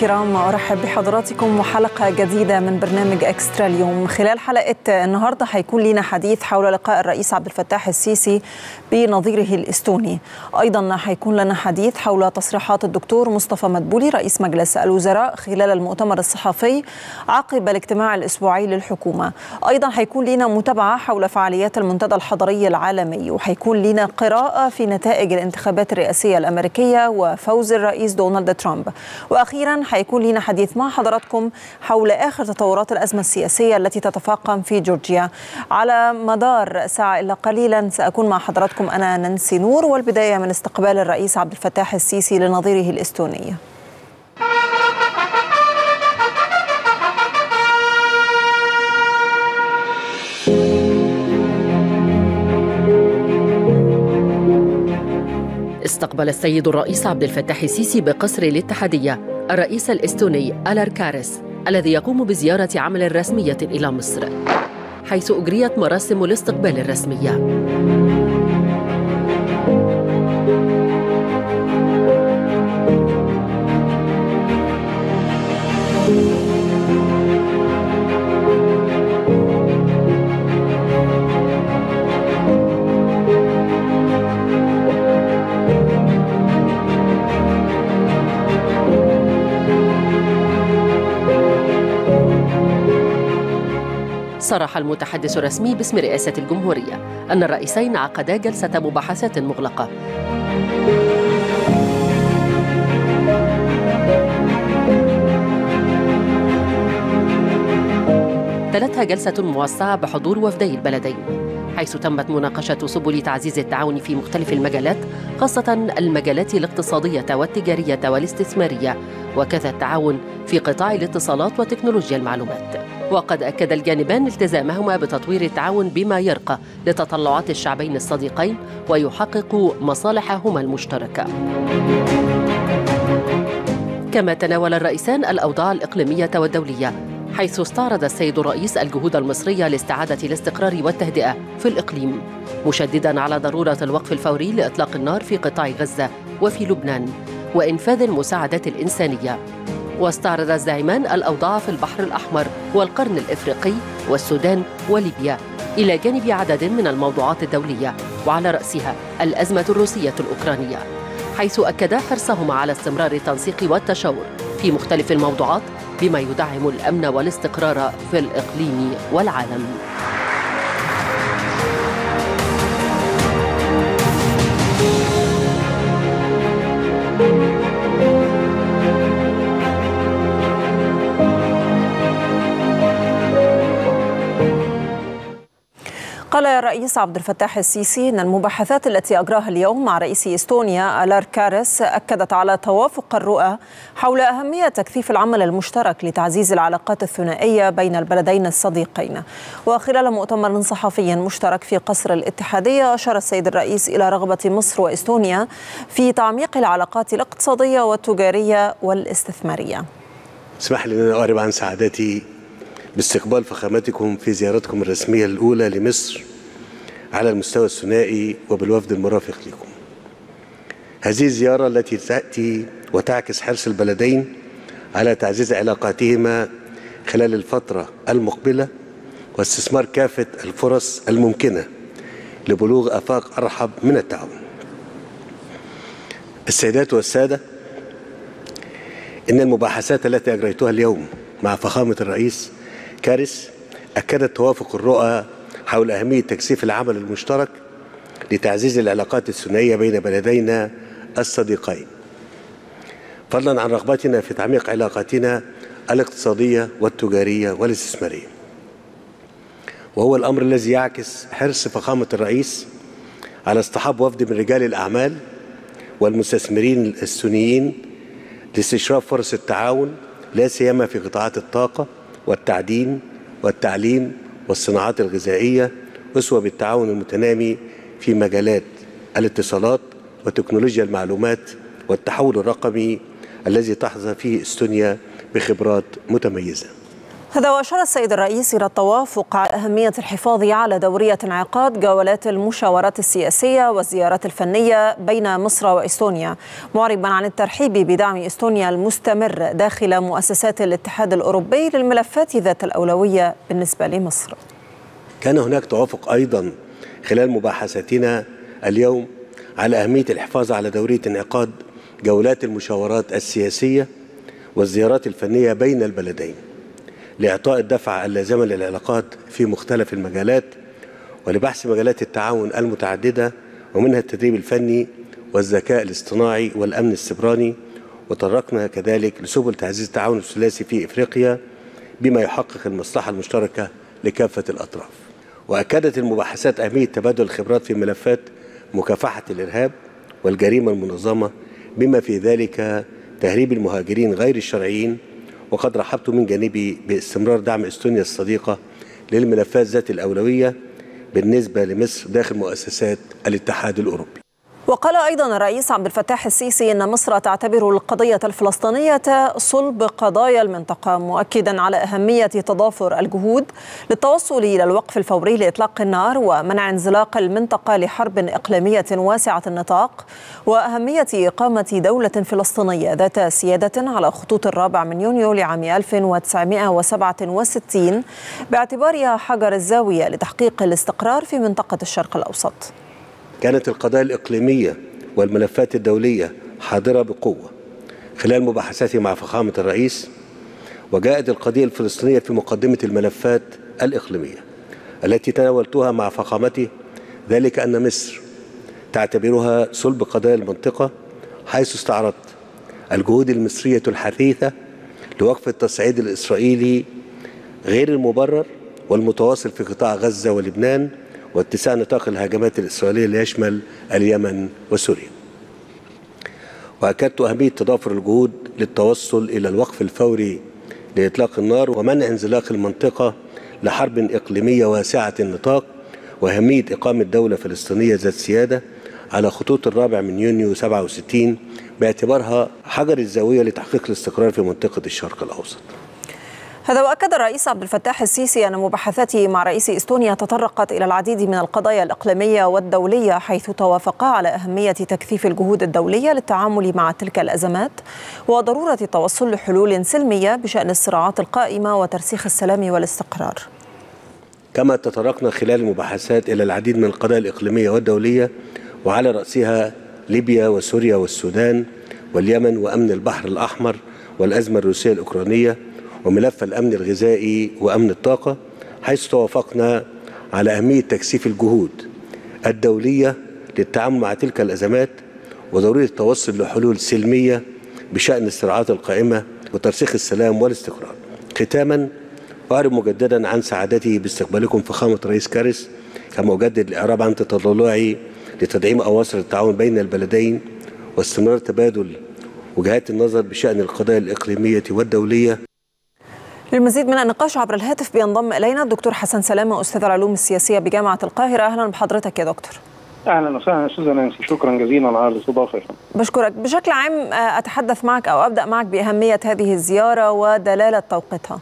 الكرام، أرحب بحضراتكم وحلقة جديدة من برنامج إكسترا اليوم. خلال حلقة النهاردة حيكون لنا حديث حول لقاء الرئيس عبد الفتاح السيسي بنظيره الإستوني. أيضا حيكون لنا حديث حول تصريحات الدكتور مصطفى مدبولي رئيس مجلس الوزراء خلال المؤتمر الصحفي عقب الاجتماع الأسبوعي للحكومة. أيضا حيكون لنا متابعة حول فعاليات المنتدى الحضري العالمي، وحيكون لنا قراءة في نتائج الانتخابات الرئاسية الأمريكية وفوز الرئيس دونالد ترامب. وأخيرا حيكون لنا حديث مع حضراتكم حول آخر تطورات الأزمة السياسية التي تتفاقم في جورجيا. على مدار ساعة إلا قليلا سأكون مع حضراتكم أنا نانسي نور، والبداية من استقبال الرئيس عبد الفتاح السيسي لنظيره الإستوني. استقبل السيد الرئيس عبد الفتاح السيسي بقصر الاتحادية الرئيس الإستوني ألار كاريس الذي يقوم بزيارة عمل رسمية إلى مصر، حيث أجريت مراسم الاستقبال الرسمية. صرح المتحدث الرسمي باسم رئاسة الجمهورية أن الرئيسين عقدا جلسة مباحثات مغلقة تلتها جلسة موسعة بحضور وفدي البلدين، حيث تمت مناقشة سبل تعزيز التعاون في مختلف المجالات، خاصة المجالات الاقتصادية والتجارية والاستثمارية، وكذا التعاون في قطاع الاتصالات وتكنولوجيا المعلومات. وقد أكد الجانبان التزامهما بتطوير التعاون بما يرقى لتطلعات الشعبين الصديقين ويحقق مصالحهما المشتركة. كما تناول الرئيسان الأوضاع الإقليمية والدولية، حيث استعرض السيد الرئيس الجهود المصرية لاستعادة الاستقرار والتهدئة في الإقليم، مشدداً على ضرورة الوقف الفوري لإطلاق النار في قطاع غزة وفي لبنان وإنفاذ المساعدات الإنسانية. واستعرض الزعيمان الأوضاع في البحر الأحمر والقرن الإفريقي والسودان وليبيا، إلى جانب عدد من الموضوعات الدولية، وعلى رأسها الأزمة الروسية الأوكرانية، حيث أكدا حرصهما على استمرار التنسيق والتشاور في مختلف الموضوعات بما يدعم الأمن والاستقرار في الإقليم والعالم. قال الرئيس عبد الفتاح السيسي أن المباحثات التي أجراها اليوم مع رئيس إستونيا ألار كاريس أكدت على توافق الرؤى حول أهمية تكثيف العمل المشترك لتعزيز العلاقات الثنائية بين البلدين الصديقين. وخلال مؤتمر صحفي مشترك في قصر الاتحادية، أشار السيد الرئيس إلى رغبة مصر وإستونيا في تعميق العلاقات الاقتصادية والتجارية والاستثمارية. اسمح لي أن أعرب عن سعادتي باستقبال فخامتكم في زيارتكم الرسمية الأولى لمصر على المستوى الثنائي وبالوفد المرافق لكم. هذه الزيارة التي تأتي وتعكس حرص البلدين على تعزيز علاقاتهما خلال الفترة المقبلة واستثمار كافة الفرص الممكنة لبلوغ آفاق أرحب من التعاون. السيدات والسادة، إن المباحثات التي أجريتها اليوم مع فخامة الرئيس كاريس أكدت توافق الرؤى حول أهمية تكثيف العمل المشترك لتعزيز العلاقات الثنائية بين بلدينا الصديقين، فضلا عن رغبتنا في تعميق علاقاتنا الاقتصادية والتجارية والاستثمارية. وهو الأمر الذي يعكس حرص فخامة الرئيس على اصطحاب وفد من رجال الأعمال والمستثمرين الإستونيين لاستشراف فرص التعاون، لا سيما في قطاعات الطاقة والتعدين والتعليم والصناعات الغذائية، أسوة بالتعاون المتنامي في مجالات الاتصالات وتكنولوجيا المعلومات والتحول الرقمي الذي تحظى فيه استونيا بخبرات متميزة. هذا وأشار السيد الرئيس إلى التوافق على أهمية الحفاظ على دورية انعقاد جولات المشاورات السياسية والزيارات الفنية بين مصر وإستونيا، معربا عن الترحيب بدعم إستونيا المستمر داخل مؤسسات الاتحاد الأوروبي للملفات ذات الأولوية بالنسبة لمصر. كان هناك توافق أيضا خلال مباحثاتنا اليوم على أهمية الحفاظ على دورية انعقاد جولات المشاورات السياسية والزيارات الفنية بين البلدين لإعطاء الدفعة اللازمة للعلاقات في مختلف المجالات ولبحث مجالات التعاون المتعددة ومنها التدريب الفني والذكاء الاصطناعي والأمن السيبراني. وطرقنا كذلك لسبل تعزيز التعاون الثلاثي في إفريقيا بما يحقق المصلحة المشتركة لكافة الأطراف. وأكدت المباحثات أهمية تبادل الخبرات في ملفات مكافحة الإرهاب والجريمة المنظمة بما في ذلك تهريب المهاجرين غير الشرعيين. وقد رحبت من جانبي باستمرار دعم استونيا الصديقة للملفات ذات الأولوية بالنسبة لمصر داخل مؤسسات الاتحاد الأوروبي. وقال أيضا الرئيس عبد الفتاح السيسي أن مصر تعتبر القضية الفلسطينية صلب قضايا المنطقة، مؤكدا على أهمية تضافر الجهود للتوصل إلى الوقف الفوري لإطلاق النار ومنع انزلاق المنطقة لحرب إقليمية واسعة النطاق، وأهمية إقامة دولة فلسطينية ذات سيادة على خطوط 4 يونيو لعام 1967 باعتبارها حجر الزاوية لتحقيق الاستقرار في منطقة الشرق الأوسط. كانت القضايا الإقليمية والملفات الدولية حاضرة بقوة خلال مباحثاتي مع فخامة الرئيس، وجاءت القضية الفلسطينية في مقدمة الملفات الإقليمية التي تناولتها مع فخامته، ذلك أن مصر تعتبرها صلب قضايا المنطقة، حيث استعرضت الجهود المصرية الحثيثة لوقف التصعيد الإسرائيلي غير المبرر والمتواصل في قطاع غزة ولبنان واتساع نطاق الهجمات الإسرائيلية ليشمل اليمن وسوريا. وأكدت أهمية تضافر الجهود للتوصل إلى الوقف الفوري لإطلاق النار ومنع انزلاق المنطقة لحرب إقليمية واسعة النطاق، وأهمية إقامة دولة فلسطينية ذات سيادة على خطوط 4 يونيو 67 باعتبارها حجر الزاوية لتحقيق الاستقرار في منطقة الشرق الأوسط. هذا وأكد الرئيس عبد الفتاح السيسي أن مباحثاته مع رئيس إستونيا تطرقت إلى العديد من القضايا الإقليمية والدولية، حيث توافقا على أهمية تكثيف الجهود الدولية للتعامل مع تلك الأزمات وضرورة التوصل لحلول سلمية بشأن الصراعات القائمة وترسيخ السلام والاستقرار. كما تطرقنا خلال المباحثات إلى العديد من القضايا الإقليمية والدولية، وعلى رأسها ليبيا وسوريا والسودان واليمن وأمن البحر الأحمر والأزمة الروسية الأوكرانية وملف الأمن الغذائي وأمن الطاقة، حيث توافقنا على أهمية تكثيف الجهود الدولية للتعامل مع تلك الأزمات وضرورة التوصل لحلول سلمية بشأن الصراعات القائمة وترسيخ السلام والاستقرار. ختاما أعرب مجددا عن سعادتي باستقبالكم فخامة الرئيس كارس، كما أجدد الإعراب عن تطلعي لتدعيم أواصر التعاون بين البلدين واستمرار تبادل وجهات النظر بشأن القضايا الإقليمية والدولية. للمزيد من النقاش عبر الهاتف بينضم إلينا الدكتور حسن سلامة، أستاذ العلوم السياسية بجامعة القاهرة. أهلا بحضرتك يا دكتور. أهلا وسهلا أستاذة نانسي، شكرا جزيلا على الاستضافة. بشكرك. بشكل عام أتحدث معك أو أبدأ معك بأهمية هذه الزيارة ودلالة توقيتها.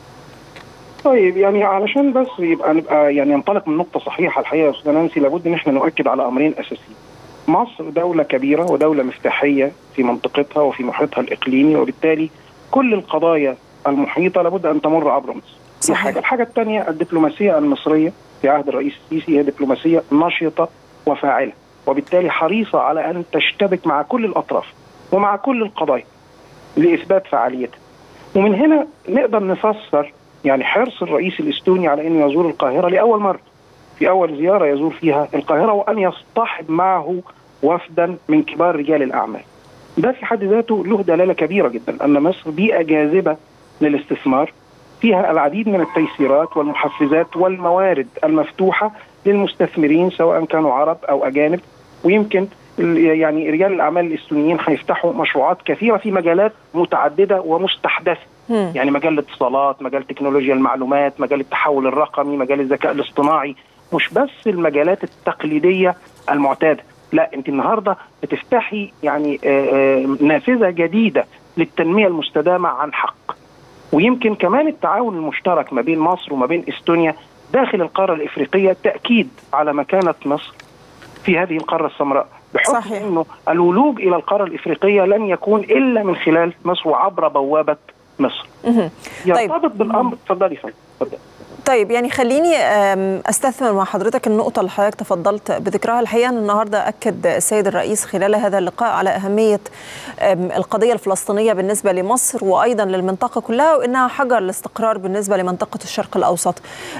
طيب، يعني علشان بس نبقى يعني ننطلق من نقطة صحيحة الحقيقة يا أستاذة نانسي، لابد إن احنا نؤكد على أمرين أساسيين. مصر دولة كبيرة ودولة مفتاحية في منطقتها وفي محيطها الإقليمي، وبالتالي كل القضايا المحيطة لابد أن تمر عبر مصر. دي حاجة. الحاجة الثانية، الدبلوماسية المصرية في عهد الرئيس السيسي هي دبلوماسية نشطة وفاعلة، وبالتالي حريصة على أن تشتبك مع كل الأطراف ومع كل القضايا لإثبات فعاليتها. ومن هنا نقدر نفسر يعني حرص الرئيس الإستوني على أن يزور القاهرة لأول مرة، في أول زيارة يزور فيها القاهرة، وأن يصطحب معه وفدا من كبار رجال الأعمال. ده في حد ذاته له دلالة كبيرة جدا أن مصر بيئة جاذبة للاستثمار، فيها العديد من التيسيرات والمحفزات والموارد المفتوحة للمستثمرين سواء كانوا عرب أو أجانب، ويمكن يعني رجال الأعمال الإستونيين هيفتحوا مشروعات كثيرة في مجالات متعددة ومستحدثة، يعني مجال الاتصالات، مجال تكنولوجيا المعلومات، مجال التحول الرقمي، مجال الذكاء الاصطناعي، مش بس المجالات التقليدية المعتادة. لا، انت النهارده بتفتحي يعني نافذه جديده للتنميه المستدامه عن حق، ويمكن كمان التعاون المشترك ما بين مصر وما بين استونيا داخل القارة الإفريقية تأكيد على مكانة مصر في هذه القارة السمراء، بحكم أنه الولوج إلى القارة الإفريقية لن يكون إلا من خلال مصر وعبر بوابة مصر. يرتبط بالأمر. تفضلي فندم. طيب يعني خليني استثمر مع حضرتك النقطة اللي حضرتك تفضلت بذكرها. الحقيقة أن النهاردة أكد السيد الرئيس خلال هذا اللقاء على أهمية القضية الفلسطينية بالنسبة لمصر وأيضا للمنطقة كلها، وأنها حجر الاستقرار بالنسبة لمنطقة الشرق الأوسط.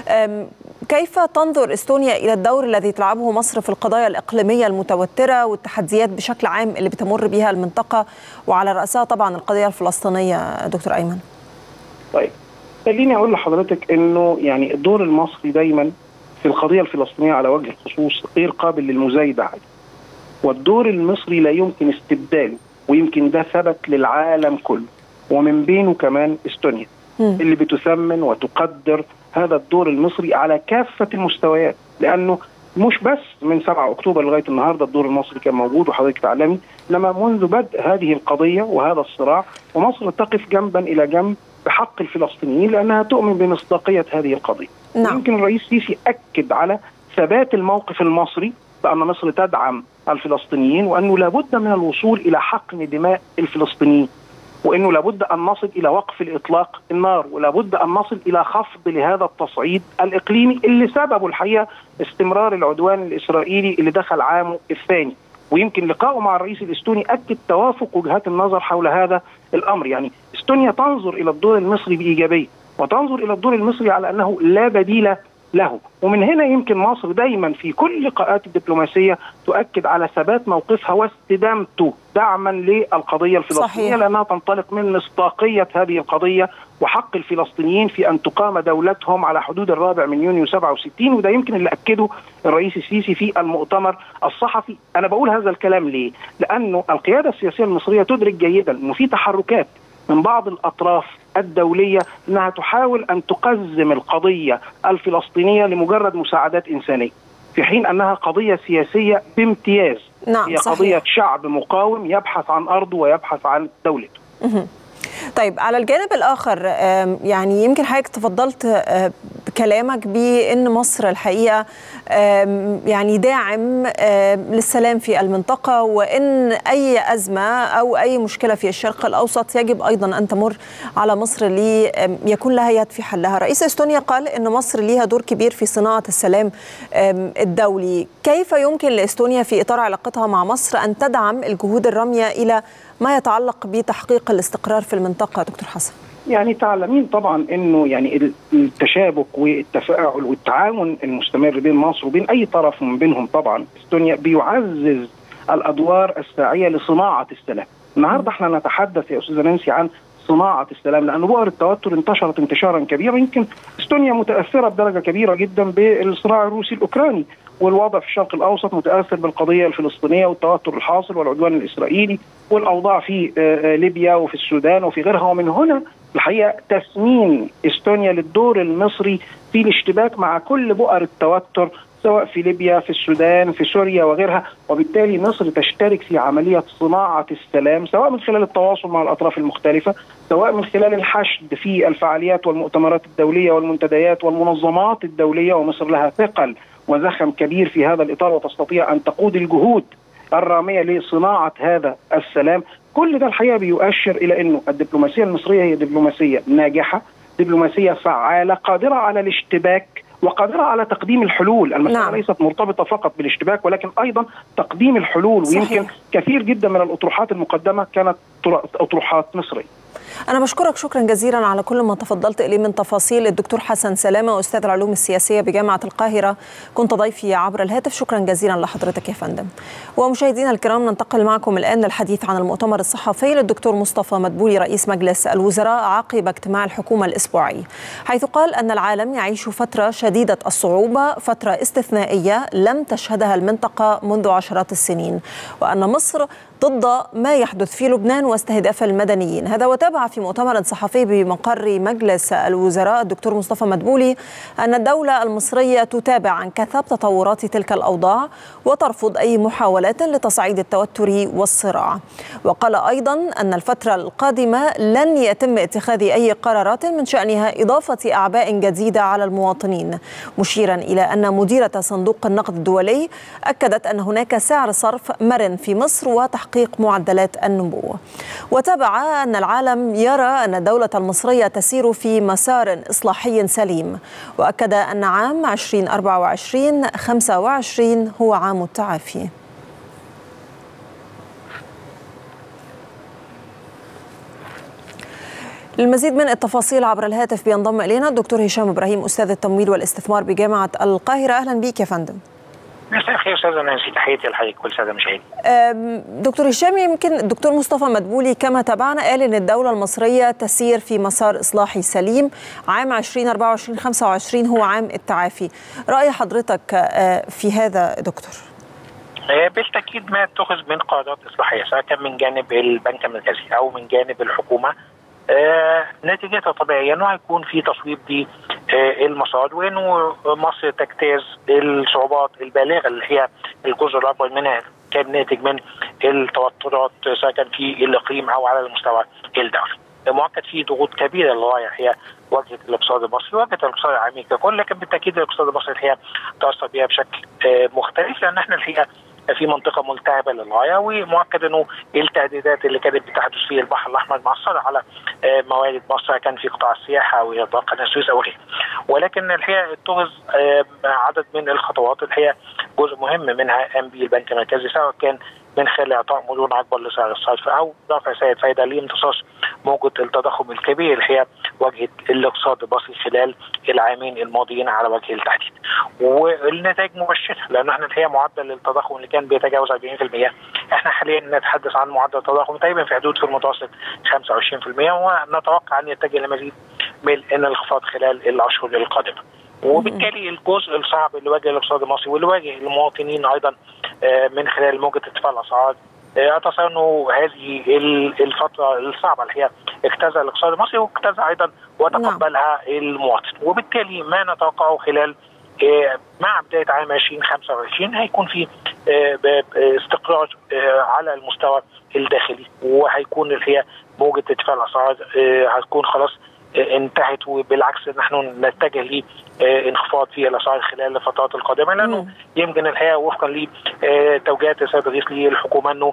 كيف تنظر استونيا إلى الدور الذي تلعبه مصر في القضايا الإقليمية المتوترة والتحديات بشكل عام اللي بتمر بها المنطقة، وعلى رأسها طبعا القضية الفلسطينية دكتور أيمن؟ طيب خليني أقول لحضرتك أنه يعني الدور المصري دايما في القضية الفلسطينية على وجه الخصوص غير قابل للمزايدة عليه، والدور المصري لا يمكن استبداله، ويمكن ده ثبت للعالم كله ومن بينه كمان استونيا اللي بتثمن وتقدر هذا الدور المصري على كافة المستويات، لأنه مش بس من 7 أكتوبر لغاية النهاردة الدور المصري كان موجود وحضرتك تعلمي، إنما منذ بدء هذه القضية وهذا الصراع ومصر تقف جنبا إلى جنب بحق الفلسطينيين لأنها تؤمن بمصداقية هذه القضية. نعم. يمكن الرئيس السيسي أكد على ثبات الموقف المصري بأن مصر تدعم الفلسطينيين، وأنه لابد من الوصول إلى حقن دماء الفلسطينيين، وأنه لابد أن نصل إلى وقف الإطلاق النار، ولابد أن نصل إلى خفض لهذا التصعيد الإقليمي اللي سببه الحقيقة استمرار العدوان الإسرائيلي اللي دخل عامه الثاني. ويمكن لقائه مع الرئيس الإستوني أكد توافق وجهات النظر حول هذا الأمر. يعني استونيا تنظر إلى الدور المصري بإيجابية، وتنظر إلى الدور المصري على أنه لا بديل له، ومن هنا يمكن مصر دايما في كل لقاءات الدبلوماسية تؤكد على ثبات موقفها واستدامته دعما للقضية الفلسطينية. صحيح. لأنها تنطلق من مصداقية هذه القضية وحق الفلسطينيين في أن تقام دولتهم على حدود 4 يونيو 67، وده يمكن اللي أكده الرئيس السيسي في المؤتمر الصحفي. أنا بقول هذا الكلام ليه؟ لأنه القيادة السياسية المصرية تدرك جيدا أنه في تحركات من بعض الأطراف الدولية أنها تحاول أن تقزم القضية الفلسطينية لمجرد مساعدات إنسانية، في حين أنها قضية سياسية بامتياز. نعم. هي صحيح. قضية شعب مقاوم يبحث عن أرضه ويبحث عن دولته. طيب على الجانب الآخر يعني يمكن حضرتك تفضلت بكلامك بأن مصر الحقيقة يعني داعم للسلام في المنطقة، وأن أي أزمة أو أي مشكلة في الشرق الأوسط يجب أيضا أن تمر على مصر ليكون لها يد في حلها. رئيس استونيا قال أن مصر لها دور كبير في صناعة السلام الدولي. كيف يمكن لإستونيا في إطار علاقتها مع مصر أن تدعم الجهود الرامية إلى ما يتعلق بتحقيق الاستقرار في المنطقة دكتور حسن؟ يعني تعلمين طبعا انه يعني التشابك والتفاعل والتعاون المستمر بين مصر وبين اي طرف من بينهم طبعا استونيا بيعزز الادوار الساعية لصناعة السلام. النهارده احنا نتحدث يا استاذة نانسي عن صناعة السلام، لأن بؤر التوتر انتشرت انتشارا كبيرا. يمكن استونيا متأثرة بدرجة كبيرة جدا بالصراع الروسي الأوكراني، والوضع في الشرق الأوسط متأثر بالقضية الفلسطينية والتوتر الحاصل والعدوان الإسرائيلي والأوضاع في ليبيا وفي السودان وفي غيرها. ومن هنا الحقيقة تسمين استونيا للدور المصري في الاشتباك مع كل بؤر التوتر سواء في ليبيا في السودان في سوريا وغيرها، وبالتالي مصر تشترك في عملية صناعة السلام سواء من خلال التواصل مع الأطراف المختلفة، سواء من خلال الحشد في الفعاليات والمؤتمرات الدولية والمنتديات والمنظمات الدولية. ومصر لها ثقل وزخم كبير في هذا الإطار وتستطيع أن تقود الجهود الرامية لصناعة هذا السلام. كل ده الحقيقة بيؤشر إلى أنه الدبلوماسية المصرية هي دبلوماسية ناجحة، دبلوماسية فعالة، قادرة على الاشتباك وقادرة على تقديم الحلول. المسألة نعم. ليست مرتبطة فقط بالاشتباك ولكن أيضا تقديم الحلول. صحيح. ويمكن كثير جدا من الأطروحات المقدمة كانت أطروحات مصرية. أنا بشكرك شكرا جزيلا على كل ما تفضلت إليه من تفاصيل. الدكتور حسن سلامة أستاذ العلوم السياسية بجامعة القاهرة كنت ضيفي عبر الهاتف. شكرا جزيلا لحضرتك يا فندم. ومشاهدينا الكرام ننتقل معكم الآن للحديث عن المؤتمر الصحفي للدكتور مصطفى مدبولي رئيس مجلس الوزراء عقب اجتماع الحكومة الأسبوعي، حيث قال أن العالم يعيش فترة شديدة الصعوبة، فترة استثنائية لم تشهدها المنطقة منذ عشرات السنين، وأن مصر ضد ما يحدث في لبنان واستهداف المدنيين. هذا وتابع وتابع في مؤتمر صحفي بمقر مجلس الوزراء الدكتور مصطفى مدبولي أن الدولة المصرية تتابع عن كثب تطورات تلك الأوضاع وترفض أي محاولات لتصعيد التوتر والصراع. وقال أيضا أن الفترة القادمة لن يتم اتخاذ أي قرارات من شأنها إضافة أعباء جديدة على المواطنين، مشيرا إلى أن مديرة صندوق النقد الدولي أكدت أن هناك سعر صرف مرن في مصر وتحقيق معدلات النمو. وتابع أن العالم يرى أن الدولة المصرية تسير في مسار إصلاحي سليم، وأكد أن عام 2024-25 هو عام التعافي. للمزيد من التفاصيل عبر الهاتف بينضم إلينا الدكتور هشام إبراهيم أستاذ التمويل والاستثمار بجامعة القاهرة. أهلا بك يا فندم. مساء الخير استاذه نانسي، تحياتي لحضرتك كل ساده مشاهدي. دكتور هشام، يمكن الدكتور مصطفى مدبولي كما تابعنا قال ان الدوله المصريه تسير في مسار اصلاحي سليم، عام 2024-25 هو عام التعافي. راي حضرتك في هذا دكتور؟ بالتاكيد ما اتخذ من قرارات اصلاحيه سواء كان من جانب البنك المركزي او من جانب الحكومه نتيجتها طبيعيا انه هيكون في تصويب للمسار، وانه مصر تجتاز الصعوبات البالغه اللي هي الجزء الاكبر منها كان ناتج من التوترات سواء كان في الاقليم او على المستوى الدولي. مؤكد في ضغوط كبيره للغايه هي واجهه الاقتصاد المصري، واجهه الاقتصاد العالمي ككل، لكن بالتاكيد الاقتصاد المصري الحقيقه تاثر بها بشكل مختلف، لان احنا الحقيقه في منطقه ملتهبه للغايه، ومؤكد انه التهديدات اللي كانت بتحدث في البحر الاحمر مأثره على موارد مصر، كان في قطاع السياحه واطلاق قناه السويس او غيره. ولكن الحقيقه اتخذ عدد من الخطوات الحقيقه جزء مهم منها قام به البنك المركزي، سواء كان من خلال اعطاء مرونه اكبر لسعر الصرف او رفع سعر الفائده لامتصاص موجه التضخم الكبير اللي هي واجهت الاقتصاد المصري خلال العامين الماضيين على وجه التحديد. والنتائج مبشره، لان احنا الحقيقه معدل التضخم اللي كان بيتجاوز 40%، احنا حاليا نتحدث عن معدل تضخم تقريبا في حدود في المتوسط 25%، ونتوقع ان يتجه لمزيد من الانخفاض خلال الاشهر القادمه. وبالتالي الجزء الصعب اللي واجه الاقتصاد المصري واللي واجه المواطنين ايضا من خلال موجه ارتفاع الاسعار، اتصور انه هذه الفتره الصعبه اللي هي اجتازها الاقتصاد المصري واجتازها ايضا وتقبلها المواطن. وبالتالي ما نتوقعه خلال مع بدايه عام 2025 هيكون في استقرار على المستوى الداخلي، وهيكون اللي هي موجه ارتفاع الاسعار هتكون خلاص انتهت، وبالعكس نحن نتجه لانخفاض في الاسعار خلال الفترات القادمه، لانه يمكن الحقيقه وفقا لتوجيهات السيد الرئيس للحكومه انه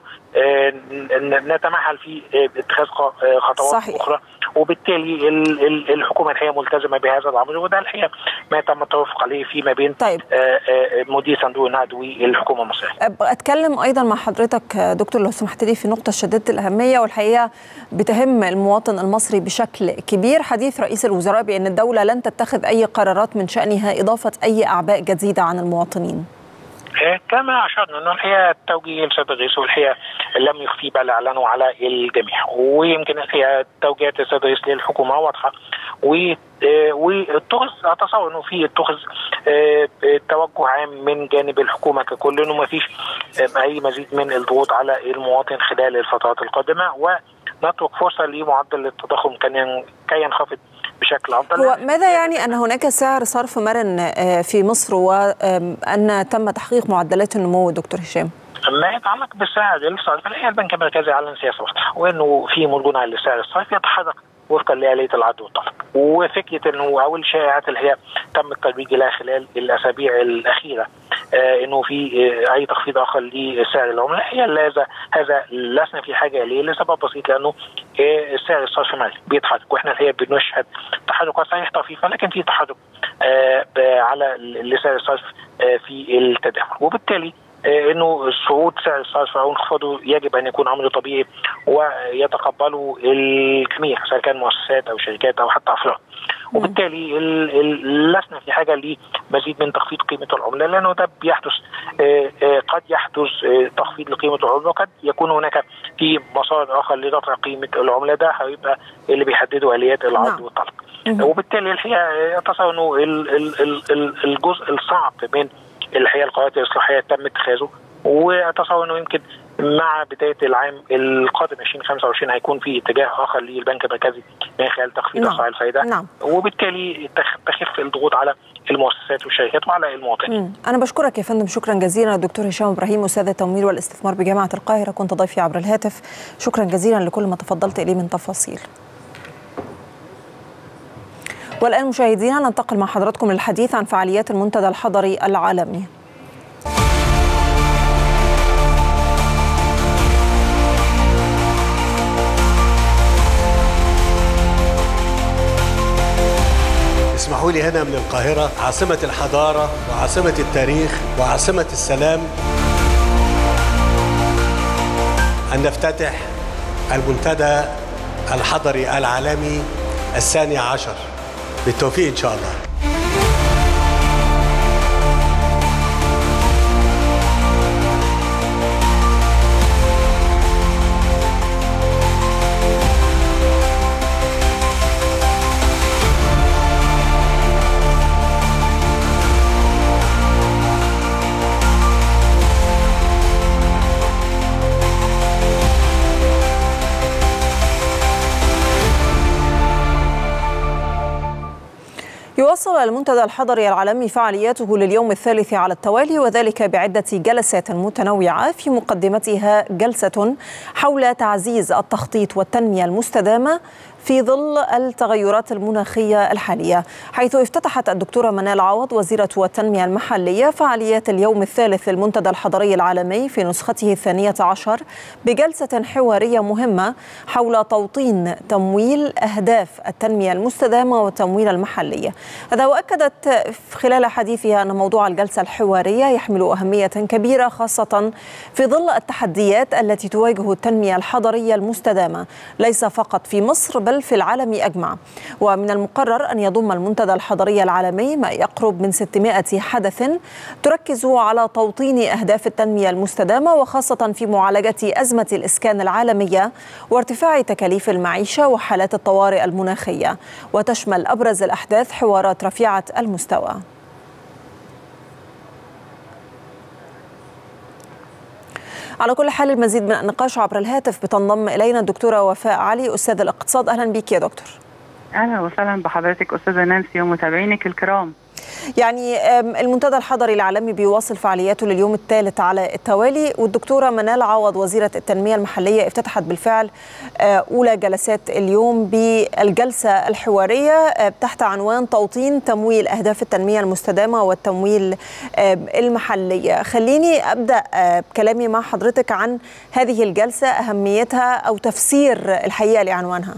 نتمهل في اتخاذ خطوات صحيح. اخرى، وبالتالي الحكومه الحقيقه ملتزمه بهذا الامر، وده الحقيقه ما تم التوافق عليه فيما بين مدير صندوق النقد والحكومه المصريه. اتكلم ايضا مع حضرتك دكتور لو سمحت لي في نقطه شديده الاهميه والحقيقه بتهم المواطن المصري بشكل كبير، حديث رئيس الوزراء بان الدوله لن تتخذ اي قرارات من شانها اضافه اي اعباء جديده عن المواطنين. كما اشرنا انه الحقيقه توجيه السيد الرئيس والحقيقه لم يخفي بل اعلنوا على الجميع، ويمكن الحقيقه توجيهات السيد الرئيس للحكومه واضحه، واتخذ اتصور انه في اتخذ توجه عام من جانب الحكومه ككل انه ما فيش اي مزيد من الضغوط على المواطن خلال الفترات القادمه، ونترك فرصه لمعدل التضخم كي ينخفض بشكل افضل. هو ماذا يعني ان هناك سعر صرف مرن في مصر وان تم تحقيق معدلات النمو دكتور هشام؟ ما يتعلق بالسعر الصرف الحقيقه البنك المركزي اعلن سياسه واضحه، وانه في مرونه لسعر الصرف يتحرك وفقا لآلية العرض والطلب، وفكره انه او الشائعات اللي هي تم الترويج لها خلال الاسابيع الاخيره انه في اي تخفيض اخر لسعر العمله، هي هذا لسنا في حاجه اليه لسبب بسيط، لانه سعر الصرف مالي بيتحرك، واحنا الحقيقه بنشهد تحركات صحيح طفيفه لكن في تحرك على سعر الصرف في التداول، وبالتالي انه صعود سعر الصرف او انخفاضه يجب ان يكون امر طبيعي ويتقبله الجميع سواء كان مؤسسات او شركات او حتى افراد، وبالتالي لسنا في حاجه لمزيد من تخفيض قيمه العمله، لانه ده بيحدث قد يحدث تخفيض لقيمه العمله، وقد يكون هناك في مسار اخر لرفع قيمه العمله، ده هيبقى اللي بيحدده اليات العرض والطلب. وبالتالي الحقيقه اتصور انه الجزء الصعب من الحقيقه القرارات الاصلاحيه تم اتخاذه، واتصور انه يمكن مع بدايه العام القادم 2025 هيكون في اتجاه اخر للبنك المركزي من خلال تخفيض اسعار الفائده، وبالتالي تخف الضغوط على المؤسسات والشركات وعلى المواطنين. انا بشكرك يا فندم، شكرا جزيلا الدكتور هشام ابراهيم، استاذ التمويل والاستثمار بجامعه القاهره، كنت ضيفي عبر الهاتف. شكرا جزيلا لكل ما تفضلت اليه من تفاصيل. والان مشاهدينا ننتقل مع حضراتكم للحديث عن فعاليات المنتدى الحضري العالمي. اسمحوا لي هنا من القاهرة عاصمة الحضارة وعاصمة التاريخ وعاصمة السلام أن نفتتح المنتدى الحضري العالمي 12 بالتوفيق إن شاء الله. يواصل المنتدى الحضري العالمي فعالياته لليوم الثالث على التوالي، وذلك بعدة جلسات متنوعة، في مقدمتها جلسة حول تعزيز التخطيط والتنمية المستدامة في ظل التغيرات المناخية الحالية، حيث افتتحت الدكتورة منال عوض وزيرة التنمية المحلية فعاليات اليوم الثالث للمنتدى الحضري العالمي في نسخته 12 بجلسة حوارية مهمة حول توطين تمويل أهداف التنمية المستدامة والتمويل المحلي. هذا وأكدت خلال حديثها أن موضوع الجلسة الحوارية يحمل أهمية كبيرة، خاصة في ظل التحديات التي تواجه التنمية الحضرية المستدامة ليس فقط في مصر بل في العالم أجمع. ومن المقرر أن يضم المنتدى الحضري العالمي ما يقرب من 600 حدث تركز على توطين أهداف التنمية المستدامة، وخاصة في معالجة أزمة الإسكان العالمية وارتفاع تكاليف المعيشة وحالات الطوارئ المناخية، وتشمل أبرز الأحداث حوارات رفيعة المستوى. على كل حال المزيد من النقاش عبر الهاتف بتنضم إلينا الدكتورة وفاء علي، أستاذ الاقتصاد. أهلا بك يا دكتور. أهلا وسهلا بحضرتك أستاذة نانسي ومتابعينك الكرام. يعني المنتدى الحضري العالمي بيواصل فعالياته لليوم الثالث على التوالي، والدكتورة منال عوض وزيرة التنمية المحلية افتتحت بالفعل أولى جلسات اليوم بالجلسة الحوارية تحت عنوان توطين تمويل أهداف التنمية المستدامة والتمويل المحلي. خليني أبدأ كلامي مع حضرتك عن هذه الجلسة، أهميتها أو تفسير الحقيقة لعنوانها.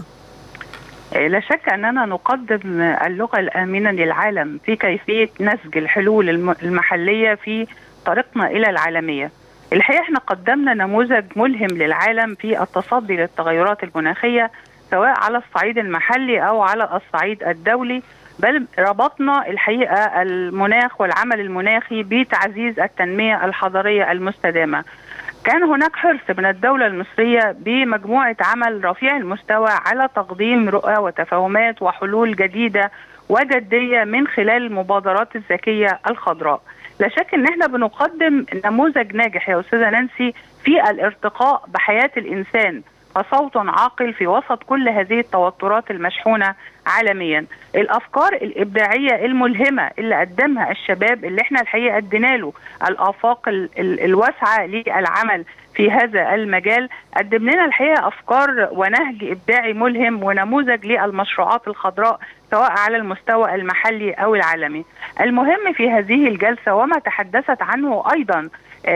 لا شك أننا نقدم اللغة الآمنة للعالم في كيفية نسج الحلول المحلية في طريقنا إلى العالمية. الحقيقة احنا قدمنا نموذج ملهم للعالم في التصدي للتغيرات المناخية، سواء على الصعيد المحلي أو على الصعيد الدولي، بل ربطنا الحقيقة المناخ والعمل المناخي بتعزيز التنمية الحضرية المستدامة. كان هناك حرص من الدولة المصرية بمجموعة عمل رفيع المستوى على تقديم رؤى وتفاهمات وحلول جديدة وجدية من خلال المبادرات الذكية الخضراء. لا شك ان احنا بنقدم نموذج ناجح يا أستاذة نانسي في الارتقاء بحياة الإنسان كصوت عاقل في وسط كل هذه التوترات المشحونة عالميا. الأفكار الإبداعية الملهمة اللي قدمها الشباب، اللي احنا الحقيقة ادينا له الآفاق الواسعة للعمل في هذا المجال، قدم لنا الحقيقة أفكار ونهج إبداعي ملهم ونموذج للمشروعات الخضراء سواء على المستوى المحلي أو العالمي. المهم في هذه الجلسة وما تحدثت عنه أيضا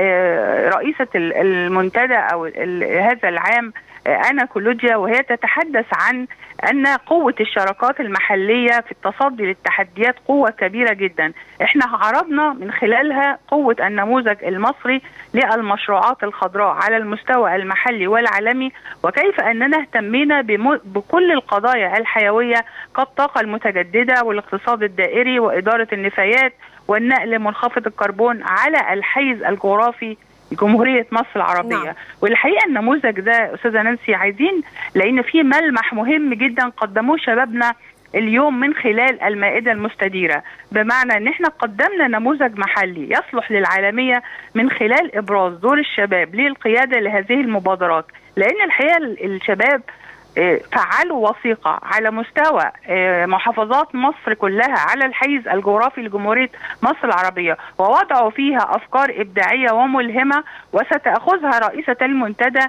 رئيسة المنتدى أو هذا العام أنا كولوديا، وهي تتحدث عن أن قوة الشراكات المحلية في التصدي للتحديات قوة كبيرة جدا. احنا عرضنا من خلالها قوة النموذج المصري للمشروعات الخضراء على المستوى المحلي والعالمي، وكيف أننا اهتمينا بكل القضايا الحيوية كالطاقة المتجددة والاقتصاد الدائري وإدارة النفايات والنقل منخفض الكربون على الحيز الجغرافي جمهورية مصر العربية. نعم. والحقيقة النموذج ده أستاذة نانسي عايزين، لأن فيه ملمح مهم جدا قدموه شبابنا اليوم من خلال المائدة المستديرة، بمعنى ان احنا قدمنا نموذج محلي يصلح للعالمية من خلال ابراز دور الشباب للقيادة لهذه المبادرات، لان الحقيقة الشباب فعلوا وثيقة على مستوى محافظات مصر كلها على الحيز الجغرافي لجمهورية مصر العربية، ووضعوا فيها أفكار إبداعية وملهمة، وستأخذها رئيسة المنتدى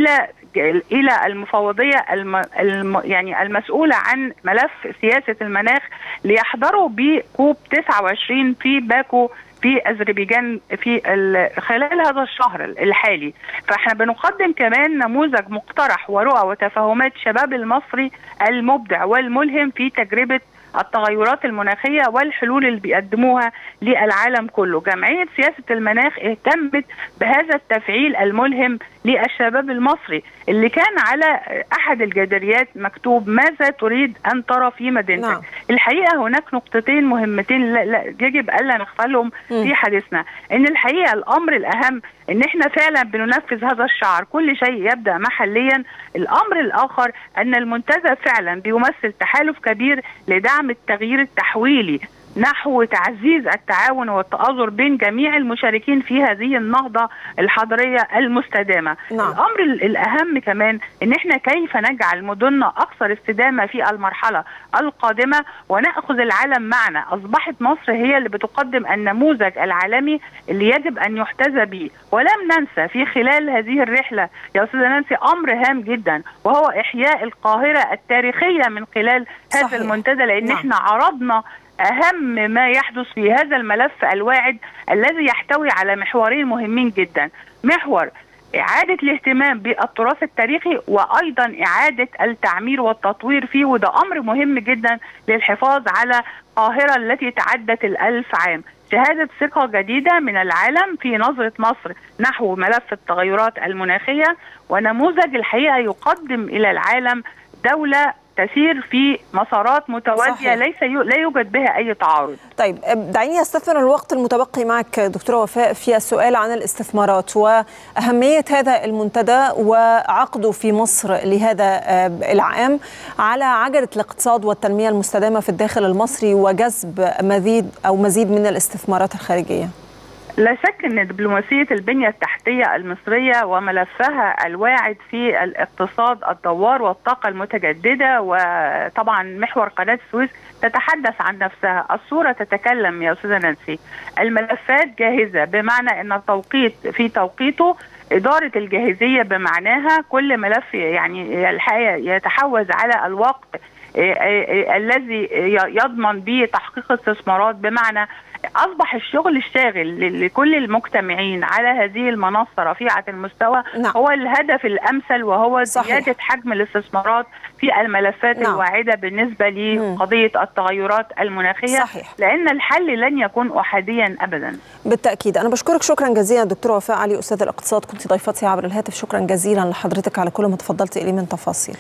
إلى المفوضية يعني المسؤولة عن ملف سياسة المناخ ليحضروا بكوب 29 في باكو في أذربيجان في خلال هذا الشهر الحالي. فاحنا بنقدم كمان نموذج مقترح ورؤى وتفاهمات شباب المصري المبدع والملهم في تجربة التغيرات المناخية والحلول اللي بيقدموها للعالم كله. جمعية سياسة المناخ اهتمت بهذا التفعيل الملهم للشباب المصري اللي كان على أحد الجداريات مكتوب ماذا تريد أن ترى في مدينتك. نعم. الحقيقة هناك نقطتين مهمتين لا يجب ألا نغفلهم في حديثنا، إن الحقيقة الأمر الأهم إن إحنا فعلا بننفذ هذا الشعار كل شيء يبدأ محليا. الأمر الآخر أن المنتدى فعلا بيمثل تحالف كبير لدعم التغيير التحويلي نحو تعزيز التعاون والتآزر بين جميع المشاركين في هذه النهضة الحضرية المستدامة. نعم. الأمر الأهم كمان إن إحنا كيف نجعل مدننا أكثر استدامة في المرحلة القادمة ونأخذ العالم معنا. أصبحت مصر هي اللي بتقدم النموذج العالمي اللي يجب أن يحتذى به، ولم ننسى في خلال هذه الرحلة يا أستاذة نانسي أمر هام جدا، وهو إحياء القاهرة التاريخية من خلال هذا المنتدى، لأن نعم. إحنا عرضنا أهم ما يحدث في هذا الملف الواعد الذي يحتوي على محورين مهمين جدا: محور إعادة الاهتمام بالتراث التاريخي، وأيضا إعادة التعمير والتطوير فيه، وده أمر مهم جدا للحفاظ على القاهرة التي تعدت 1000 عام. شهادة ثقة جديدة من العالم في نظرة مصر نحو ملف التغيرات المناخية، ونموذج الحقيقة يقدم إلى العالم دولة تسير في مسارات متوازية لا يوجد بها أي تعارض. طيب دعيني أستثمر الوقت المتبقي معك دكتورة وفاء في السؤال عن الاستثمارات وأهمية هذا المنتدى وعقده في مصر لهذا العام على عجلة الاقتصاد والتنمية المستدامة في الداخل المصري وجذب مزيد من الاستثمارات الخارجية. لا شك أن دبلوماسية البنية التحتية المصرية وملفها الواعد في الاقتصاد الدوار والطاقة المتجددة، وطبعا محور قناة السويس تتحدث عن نفسها. الصورة تتكلم يا أستاذة نانسي. الملفات جاهزة، بمعنى أن التوقيت في توقيته، إدارة الجاهزية بمعناها كل ملف يعني الحقيقة يتحوز على الوقت الذي يضمن به تحقيق استثمارات، بمعنى أصبح الشغل الشاغل لكل المجتمعين على هذه المنصة رفيعة المستوى نعم. هو الهدف الأمثل، وهو زيادة حجم الاستثمارات في الملفات نعم. الواعدة بالنسبة لقضية التغيرات المناخية صحيح. لأن الحل لن يكون أحاديا أبدا. بالتأكيد. أنا بشكرك شكرا جزيلا دكتورة وفاء علي أستاذ الاقتصاد، كنت ضيفتي عبر الهاتف. شكرا جزيلا لحضرتك على كل ما تفضلت إليه من تفاصيل.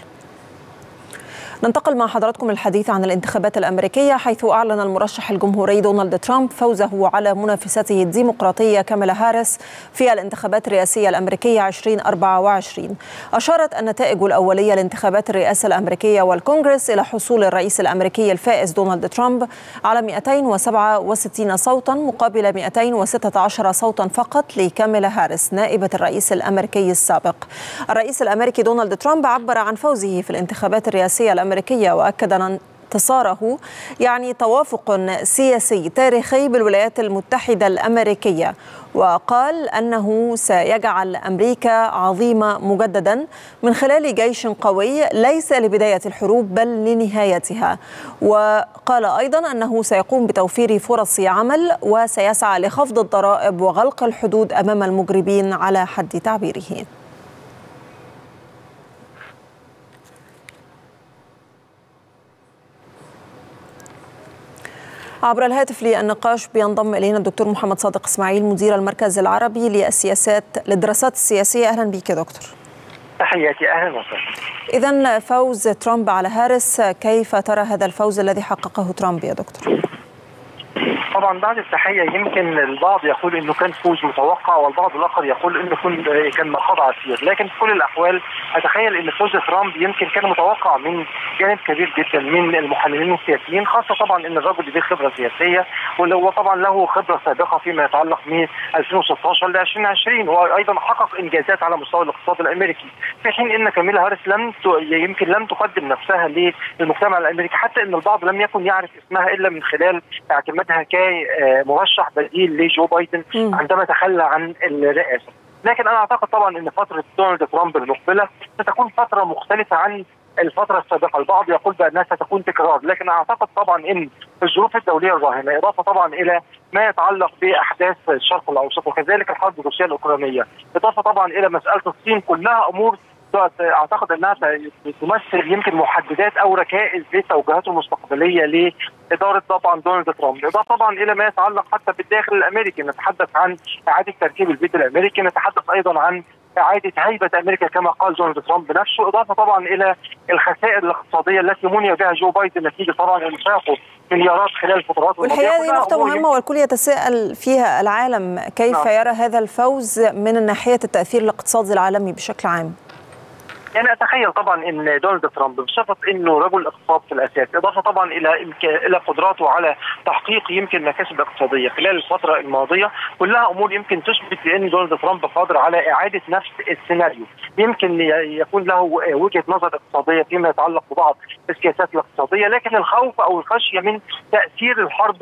ننتقل مع حضراتكم للحديث عن الانتخابات الأمريكية، حيث أعلن المرشح الجمهوري دونالد ترامب فوزه على منافسته الديمقراطية كامالا هاريس في الانتخابات الرئاسية الأمريكية 2024. أشارت النتائج الأولية لانتخابات الرئاسة الأمريكية والكونغرس إلى حصول الرئيس الأمريكي الفائز دونالد ترامب على 267 صوتا مقابل 216 صوتا فقط لكامالا هاريس نائبة الرئيس الأمريكي السابق. الرئيس الأمريكي دونالد ترامب عبر عن فوزه في الانتخابات الرئاسية الأمريكية، وأكد أن انتصاره يعني توافق سياسي تاريخي بالولايات المتحدة الأمريكية، وقال أنه سيجعل أمريكا عظيمة مجددا من خلال جيش قوي ليس لبداية الحروب بل لنهايتها. وقال أيضا أنه سيقوم بتوفير فرص عمل وسيسعى لخفض الضرائب وغلق الحدود أمام المجرمين على حد تعبيره. عبر الهاتف للنقاش بينضم إلينا الدكتور محمد صادق إسماعيل مدير المركز العربي للدراسات السياسية. أهلا بك يا دكتور. تحياتي، أهلا وسهلا. إذن فوز ترامب على هاريس، كيف ترى هذا الفوز الذي حققه ترامب يا دكتور؟ طبعا طبعا بعد التحيه يمكن البعض يقول انه كان فوز متوقع، والبعض الاخر يقول انه كان مخاض عسير، لكن في كل الاحوال اتخيل ان فوز ترامب يمكن كان متوقع من جانب كبير جدا من المحللين السياسيين، خاصه طبعا ان الرجل ليه خبره سياسيه، وهو طبعا له خبره سابقه فيما يتعلق من 2016 ل 2020، وايضا حقق انجازات على مستوى الاقتصاد الامريكي، في حين ان كاميلا هاريس يمكن لم تقدم نفسها للمجتمع الامريكي، حتى ان البعض لم يكن يعرف اسمها الا من خلال اعتمادها كمرشح بديل لجو بايدن عندما تخلى عن الرئاسه. لكن انا اعتقد طبعا ان فتره دونالد ترامب المقبله ستكون فتره مختلفه عن الفتره السابقه، البعض يقول بانها ستكون تكرار، لكن اعتقد طبعا ان الظروف الدوليه الراهنه اضافه طبعا الى ما يتعلق باحداث الشرق الاوسط وكذلك الحرب الروسيه الاوكرانيه، اضافه طبعا الى مساله الصين، كلها امور اعتقد انها تمثل يمكن محددات او ركائز للتوجهات المستقبليه لاداره طبعا دونالد ترامب، اضافه طبعا الى ما يتعلق حتى بالداخل الامريكي، نتحدث عن اعاده تركيب البيت الامريكي، نتحدث ايضا عن إعادة هيبة أمريكا كما قال دونالد ترامب نفسه، إضافة طبعا إلى الخسائر الاقتصادية التي مني بها جو بايدن نتيجة طبعا إنفاقه مليارات خلال الفترات الماضية. والحقيقة دي نقطة مهمة والكل يتساءل فيها العالم كيف يرى هذا الفوز من ناحية التأثير الاقتصادي العالمي بشكل عام. يعني اتخيل طبعا ان دونالد ترامب بصفه انه رجل اقتصاد في الاساس، اضافه طبعا الى قدراته على تحقيق يمكن مكاسب اقتصاديه خلال الفتره الماضيه، كلها امور يمكن تثبت ان دونالد ترامب قادر على اعاده نفس السيناريو، يمكن يكون له وجهه نظر اقتصاديه فيما يتعلق ببعض السياسات الاقتصاديه، لكن الخوف او الخشيه من تاثير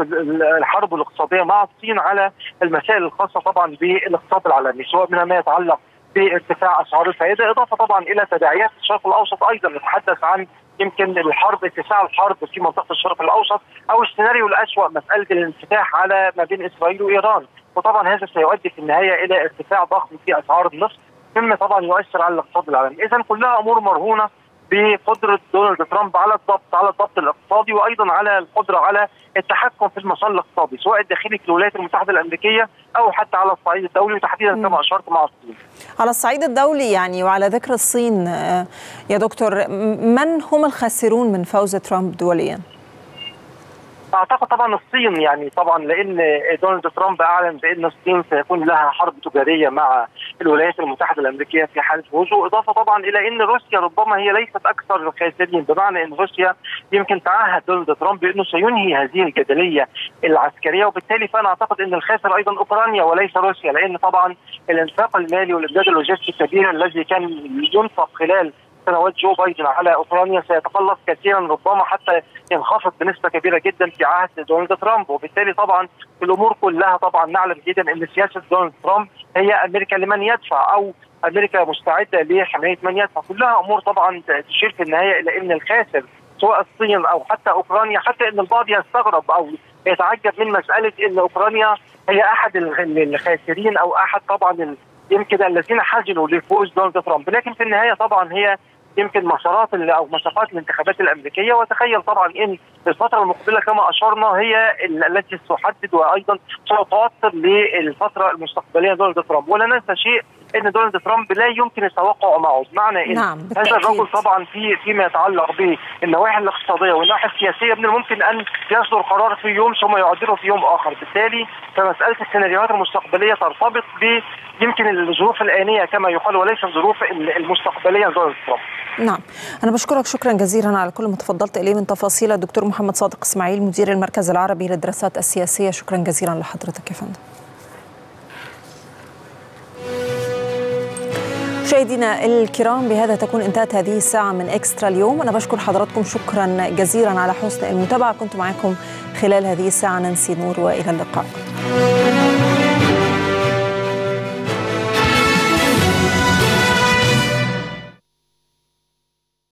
الحرب الاقتصاديه مع الصين على المسائل الخاصه طبعا بالاقتصاد العالمي، سواء منها ما يتعلق بارتفاع اسعار الفائده، اضافه طبعا الى تداعيات الشرق الاوسط، ايضا نتحدث عن يمكن اتساع الحرب في منطقه الشرق الاوسط، او السيناريو الاسوء مساله الانفتاح على ما بين اسرائيل وايران، وطبعا هذا سيؤدي في النهايه الى ارتفاع ضخم في اسعار النفط، مما طبعا يؤثر على الاقتصاد العالمي، اذا كلها امور مرهونه بقدره دونالد ترامب على الضبط الاقتصادي، وايضا على القدره على التحكم في المسار الاقتصادي سواء الداخلي في الولايات المتحده الامريكيه او حتى على الصعيد الدولي، وتحديدا كما اشرت مع الصين. على الصعيد الدولي يعني وعلى ذكر الصين يا دكتور، من هم الخاسرون من فوز ترامب دوليا؟ اعتقد طبعا الصين، يعني طبعا لان دونالد ترامب اعلن بان الصين سيكون لها حرب تجاريه مع الولايات المتحده الامريكيه في حال فوزه، اضافه طبعا الى ان روسيا ربما هي ليست اكثر الخاسرين، بمعنى ان روسيا يمكن تعهد دونالد ترامب بانه سينهي هذه الجدليه العسكريه، وبالتالي فانا اعتقد ان الخاسر ايضا اوكرانيا وليس روسيا، لان طبعا الانفاق المالي والامداد اللوجستي الكبير الذي كان ينفق خلال سنوات جو بايدن على اوكرانيا سيتقلص كثيرا، ربما حتى ينخفض بنسبه كبيره جدا في عهد دونالد ترامب، وبالتالي طبعا الامور كلها طبعا نعلم جدا ان سياسه دونالد ترامب هي امريكا لمن يدفع او امريكا مستعده لحمايه من يدفع، كلها امور طبعا تشير في النهايه الى ان الخاسر سواء الصين او حتى اوكرانيا، حتى ان البعض يستغرب او يتعجب من مساله ان اوكرانيا هي احد الخاسرين او احد طبعا يمكن الذين حزنوا لفوز دونالد ترامب، لكن في النهايه طبعا هي يمكن مسارات او مسافات الانتخابات الامريكيه، وتخيل طبعا ان الفتره المقبله كما اشرنا هي التي تحدد وايضا ستؤثر للفتره المستقبليه دونالد ترامب، ولا ننسى شيء ان دونالد ترامب لا يمكن التوقع معه، بمعنى ان هذا الرجل طبعا فيما يتعلق بالنواحي الاقتصاديه والنواحي السياسيه من الممكن ان يصدر قرار في يوم ثم يعدله في يوم اخر، بالتالي فمساله السيناريوهات المستقبليه ترتبط يمكن الظروف الآنية كما يقال وليس الظروف المستقبلية لدونالد ترامب. نعم، أنا بشكرك شكرا جزيلا على كل ما تفضلت إليه من تفاصيل. الدكتور محمد صادق إسماعيل مدير المركز العربي للدراسات السياسية، شكرا جزيلا لحضرتك يا فندم. مشاهدينا الكرام، بهذا تكون انتهت هذه الساعة من إكسترا اليوم. أنا بشكر حضراتكم شكرا جزيلا على حسن المتابعة، كنت معكم خلال هذه الساعة نانسي نور، وإلى اللقاء.